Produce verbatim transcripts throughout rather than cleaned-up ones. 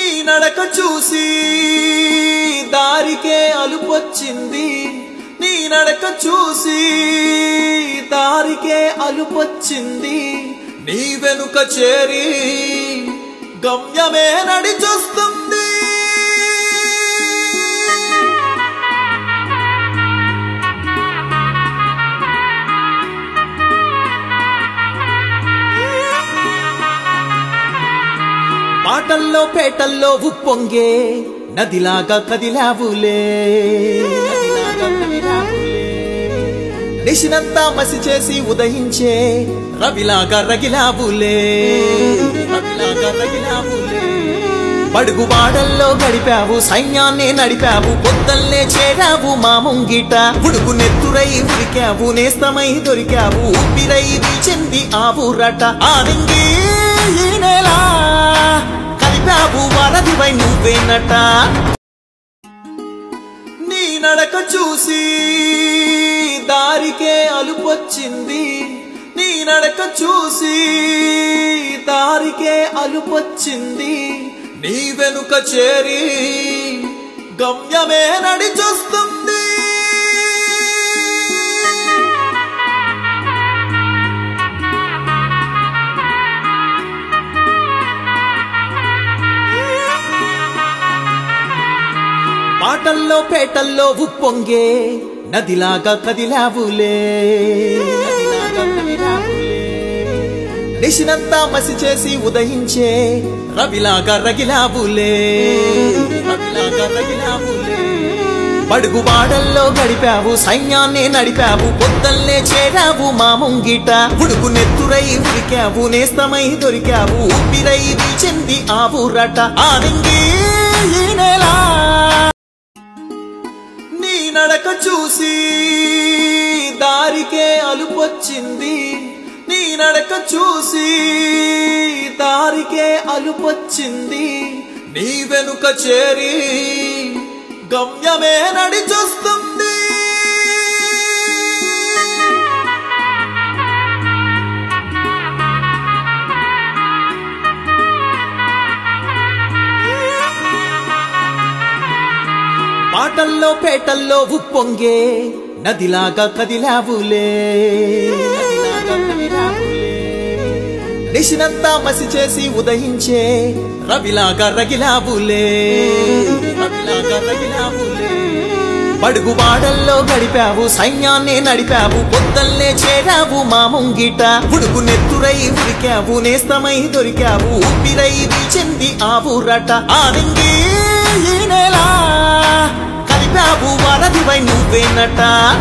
నీ నడక చూసి దారికే అలుపొచ్చింది నీ నడక చూసి దారికే అలుపొచ్చింది నీ వెనుక చేరి గమ్యమే నడిచొస్తుంది పాటల్లో పేటల్లో ఉప్పొంగే నదిలాగా కదిలావులే నిశినంతా మసి చేసి ఉదయించే రవిలాగా రగిలావులే రవిలాగా రగిలావులే బడుగు బాడల్లో గడిపావు సైన్యాన్నే నడిపావు పొద్దల్నే చేరావు మా ముంగిట ఉడుకు నెత్తురై ఉరికావు నేస్తమై దొరికావు ఊపిరై చెంది ఆవురట ఆనంగి ఈ నెల కలిపావు వరదివై నువ్వేనట నీ నడక చూసి దారికే అలుపొచ్చింది నీ నడక చూసి దారికే అలుపొచ్చింది నీ వెనుక చేరి గమ్యమే నడిచొస్తుంది పాటల్లో పేటల్లో ఉప్పొంగే నదిలాగా కదిలావులే నిశినంతా మసి చేసి ఉదయించే రవిలాగా రగిలావులే రవిలాగా రగిలావులే బడుగు బాడల్లో గడిపావు సైన్యాన్నే నడిపావు పొద్దల్నే చేరావు మా ముంగిట ఉడుకు నెత్తురై ఉరికావు నేస్తమై దొరికావు ఊపిరై చెంది ఆవురట ఆనంగి ఈ నెల నీ నడక చూసి దారికే అలుపొచ్చింది నీ నడక చూసి దారికే అలుపొచ్చింది నీ వెనుక చేరి గమ్యమే నడిచొస్తుంది పాటల్లో పేటల్లో ఉప్పొంగే నదిలాగా కదిలావులే నిశినంతా మసి చేసి ఉదయించే రవిలాగా రగిలావులే రవిలాగా రగిలావులే బడుగు బాడల్లో గడిపావు సైన్యాన్నే నడిపావు పొద్దల్నే చేరావు మా ముంగిట ఉడుకు నెత్తురై ఉరికావు నేస్తమై దొరికావు ఊపిరై చెంది ఆవురట ఆనంగి ఈ నెల కలిపావు వరదివై నువ్వేనట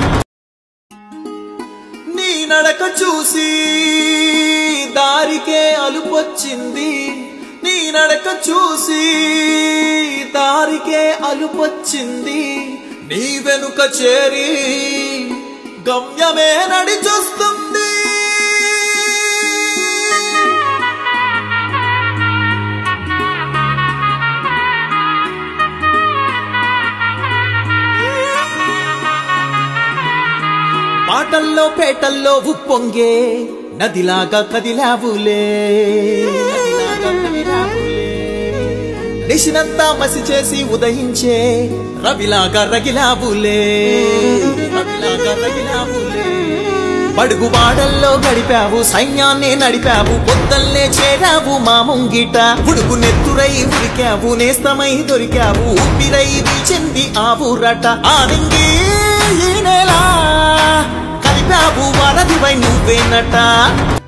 నీ నడక చూసి దారికే అలుపొచ్చింది నీ నడక చూసి దారికే అలుపొచ్చింది నీ వెనుక చేరి గమ్యమే నడిచొస్తుంది పాటల్లో పేటల్లో ఉప్పొంగే నదిలాగా కదిలావులే నిశినంతా మసి చేసి ఉదయించే రవిలాగా రగిలావులే రవిలాగా రగిలావులే బడుగు బాడల్లో గడిపావు సైన్యాన్నే నడిపావు పొద్దల్నే చేరావు మా ముంగిట ఉడుకు నెత్తురై ఉరికావు నేస్తమై దొరికావు ఊపిరై చెంది ఆవురట ఆనంగి ఈ నెల కలిపావు వరదివై నువ్వేనట